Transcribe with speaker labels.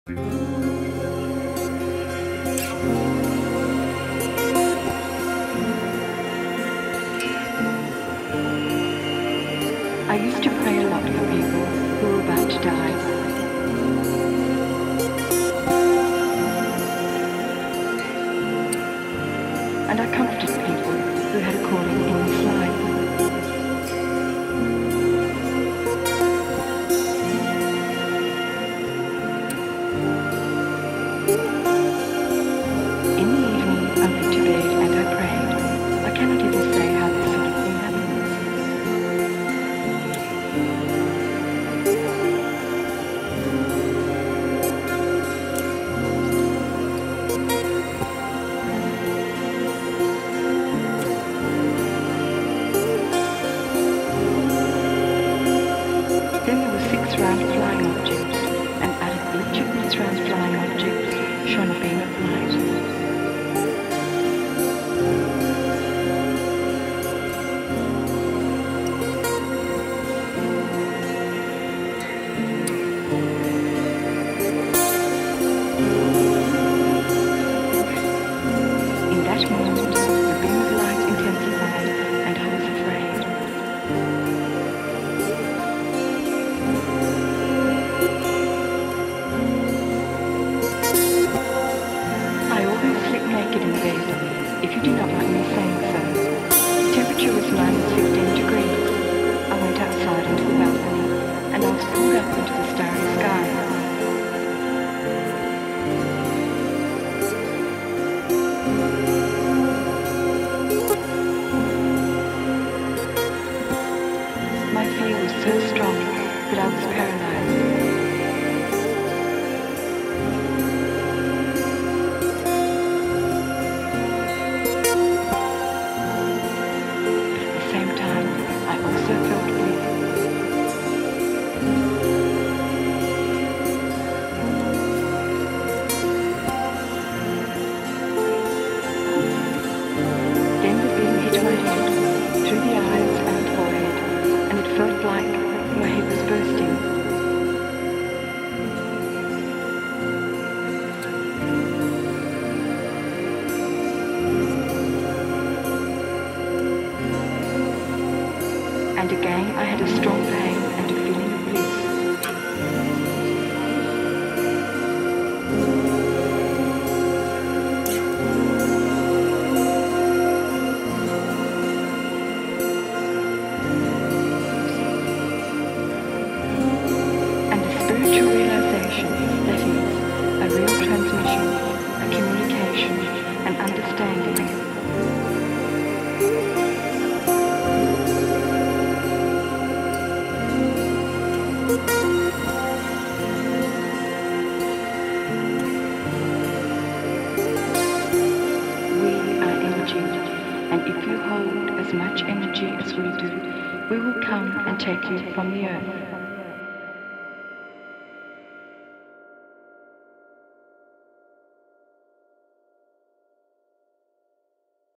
Speaker 1: I used to pray a lot for people who were about to die. And I comforted people who had a calling in this life. In the evening, I went to bed and I prayed. I cannot even say how this sort of thing happens. Then there were 6 round flying objects, and out of each of these round flying objects shone a beam of light. In that moment, the beam of light intensified, and I was afraid. I always sleep naked in bed, if you do not like me saying so. The temperature was -15 degrees. I went outside into the balcony, and I was pulled up into the starry sky. My fear was so strong that I was paralyzed. At the same time, I also felt weak. Then the beam hit my head, through the eyes and forehead, and it felt like my head was bursting. And again I had a strong pain and a feeling of bliss. And a spiritual realization, that is, a real transmission, a communication, an understanding. And if you hold as much energy as we do, we will come and take you from the earth.